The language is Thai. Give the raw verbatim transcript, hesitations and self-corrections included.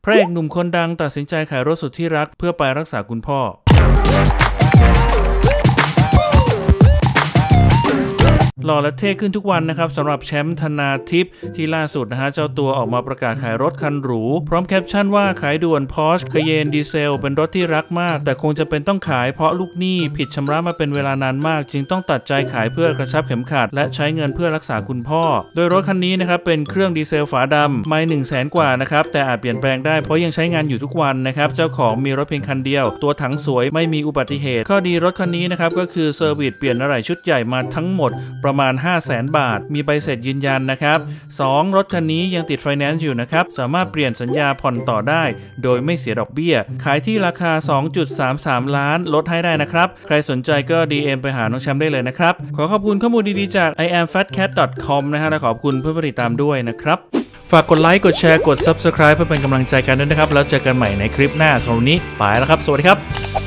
พระเอกหนุ่มคนดังตัดสินใจขายรถสุดที่รักเพื่อไปรักษาคุณพ่อหล่อและเท่ขึ้นทุกวันนะครับสำหรับแชมป์ธนาทิพย์ที่ล่าสุดนะฮะเจ้าตัวออกมาประกาศขายรถคันหรูพร้อมแคปชั่นว่าขายด่วน Porsche Cayenne Diesel เป็นรถที่รักมากแต่คงจะเป็นต้องขายเพราะลูกหนี้ผิดชำระมาเป็นเวลานานมากจึงต้องตัดใจขายเพื่อกระชับเข็มขัดและใช้เงินเพื่อรักษาคุณพ่อโดยรถคันนี้นะครับเป็นเครื่องดีเซลฝาดำไม่หนึ่งแสนกว่านะครับแต่อาจเปลี่ยนแปลงได้เพราะยังใช้งานอยู่ทุกวันนะครับเจ้าของมีรถเพียงคันเดียวตัวถังสวยไม่มีอุบัติเหตุข้อดีรถคันนี้นะครับก็คือเซอร์วิสเปลี่ยนอะไหล่ชุดใหญ่มาทั้งหมดประมาณ ห้าแสน บาทมีใบเสร็จยืนยันนะครับสองรถคันนี้ยังติดไฟแนนซ์อยู่นะครับสามารถเปลี่ยนสัญญาผ่อนต่อได้โดยไม่เสียดอกเบี้ยขายที่ราคา สองจุดสามสาม ล้านลดให้ได้นะครับใครสนใจก็ ดี เอ็ม ไปหาน้องแชมป์ได้เลยนะครับขอขอบคุณข้อมูลดีๆจาก ไอ แอม แฟต แคท ดอท คอม นะฮะและขอบคุณเพื่อนผู้ติดตามด้วยนะครับฝากกดไลค์กดแชร์กด ซับสไครบ์ เพื่อเป็นกำลังใจกันด้วยนะครับแล้วเจอกันใหม่ในคลิปหน้าสำหรับวันนี้ไปแล้วครับสวัสดีครับ